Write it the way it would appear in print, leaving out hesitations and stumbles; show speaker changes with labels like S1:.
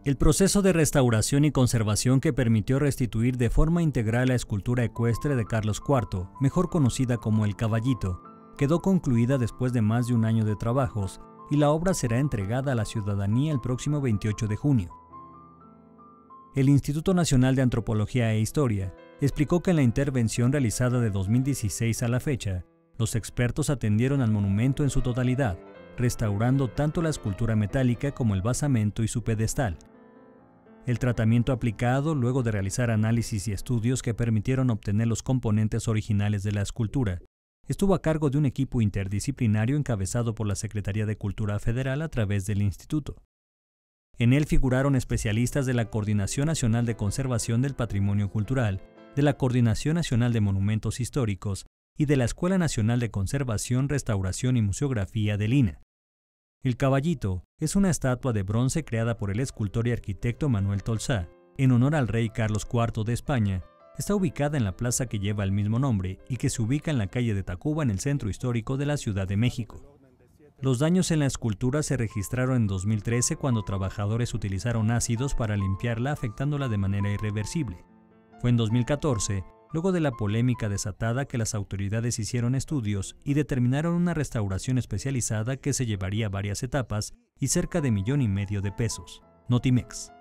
S1: El proceso de restauración y conservación que permitió restituir de forma integral la escultura ecuestre de Carlos IV, mejor conocida como El Caballito, quedó concluida después de más de un año de trabajos y la obra será entregada a la ciudadanía el próximo 28 de junio. El Instituto Nacional de Antropología e Historia explicó que en la intervención realizada de 2016 a la fecha, los expertos atendieron al monumento en su totalidad, restaurando tanto la escultura metálica como el basamento y su pedestal. El tratamiento aplicado, luego de realizar análisis y estudios que permitieron obtener los componentes originales de la escultura, estuvo a cargo de un equipo interdisciplinario encabezado por la Secretaría de Cultura Federal a través del Instituto. En él figuraron especialistas de la Coordinación Nacional de Conservación del Patrimonio Cultural, de la Coordinación Nacional de Monumentos Históricos y de la Escuela Nacional de Conservación, Restauración y Museografía del INAH. El Caballito es una estatua de bronce creada por el escultor y arquitecto Manuel Tolsá, en honor al rey Carlos IV de España. Está ubicada en la plaza que lleva el mismo nombre y que se ubica en la calle de Tacuba en el centro histórico de la Ciudad de México. Los daños en la escultura se registraron en 2013 cuando trabajadores utilizaron ácidos para limpiarla, afectándola de manera irreversible. Fue en 2014, luego de la polémica desatada, que las autoridades hicieron estudios y determinaron una restauración especializada que se llevaría varias etapas y cerca de $1,5 millones de pesos. Notimex.